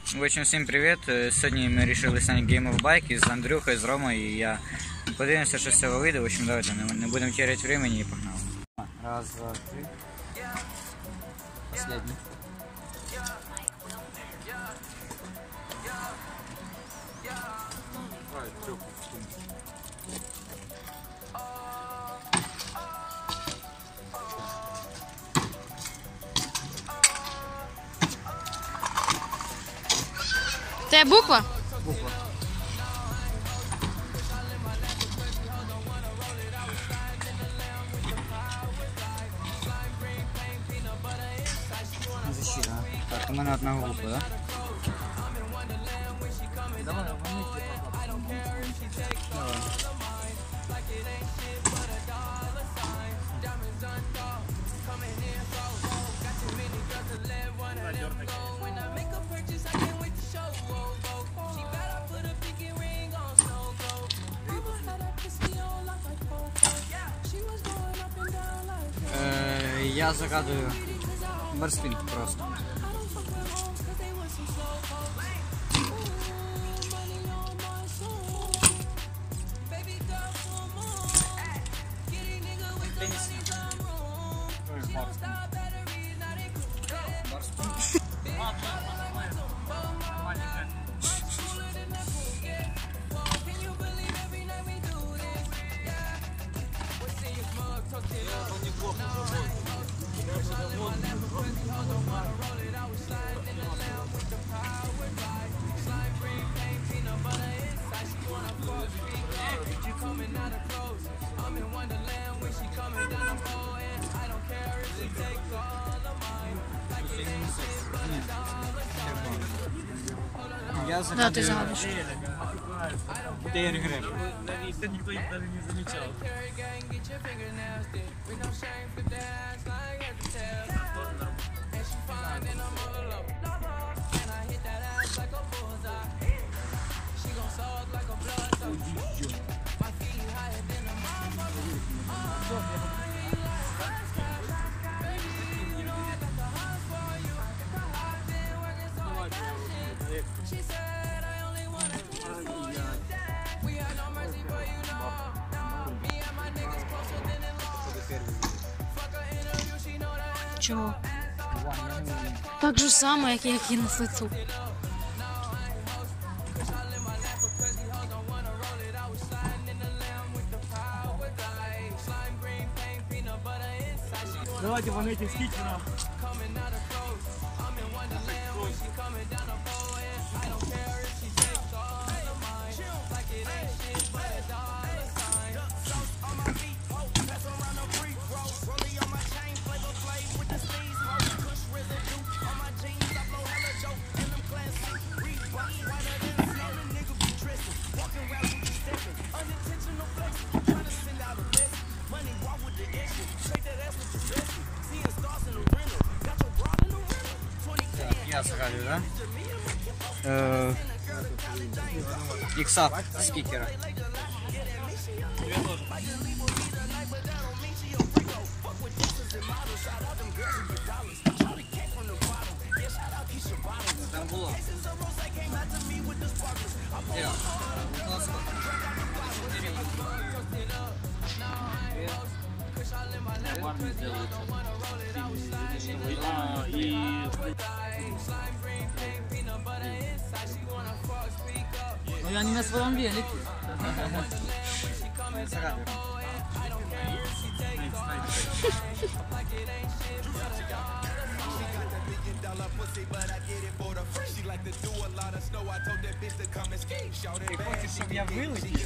В общем, всім привіт. Сьогодні ми вирішили зняти Game of Bike з Андрюхою, з Ромою і я. Подивимося, що з цього вийде. В общем, давайте не будемо теряти времени і погнали. Раз, два, три. Последний. Це буква? Буква. Защита. Так, у мене одна буква, да? Давай, я загадую барспин просто. Я Да, ты загадываешь. Тейр-греб. Это никто даже не замечал. Чого? Так же само, як і на слицу. Давайте вон скидки нам. Я загадую, да? Иксап спикера. Там было. Ну я не на своем велике. Ты хочешь, чтобы я вылетел?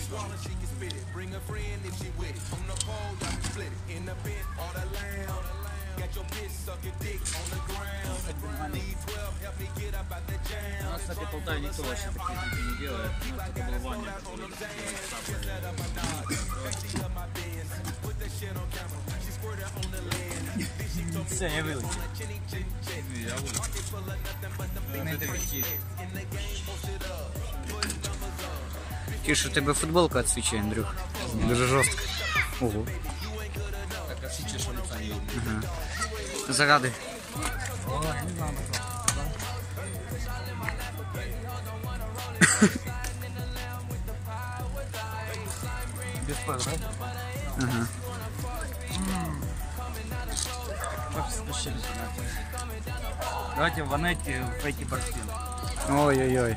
У нас, кстати, в Полтаве никто вообще такие штуки не делает. У нас только был Ваня, который Все, я вылетел. я Тише, у тебе футболка отсвечает, Андрюх. Дуже жестко. Ого. Так, а все чешут лица не видно. Загадуй. О, не знаю. Без пар, да? Ага. Давайте в Ванетте пойти борщин. Ой-ой-ой.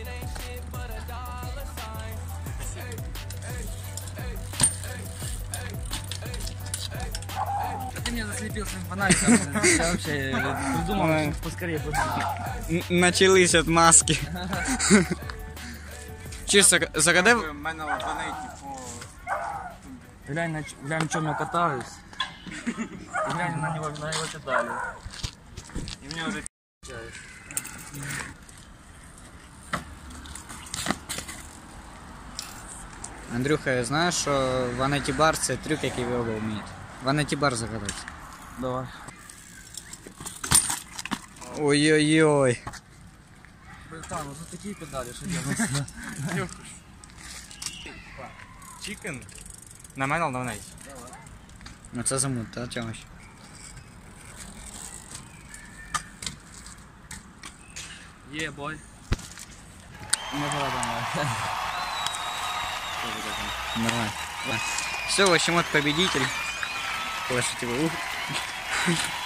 Ты меня заслепил своим фонариком. Я вообще придумал, что поскорее будет. Начались отмазки. Чисто, загадай... У мене в Ванетті по... Глянь, в чем я катаюсь. И глянь на его педали. И мне уже Андрюха, знаєш, що Ванеті Бар це трюк, який ви оба вмієте. Ванеті Бар загадати. Давай. Ой-ой-ой. Братан, ну тут такие педали, что делать? Чикен на мене на неї. Ну це замут, та чомусь. Бой. Не давай. Нормально. Все, в общем, вот победитель. Слышите вы?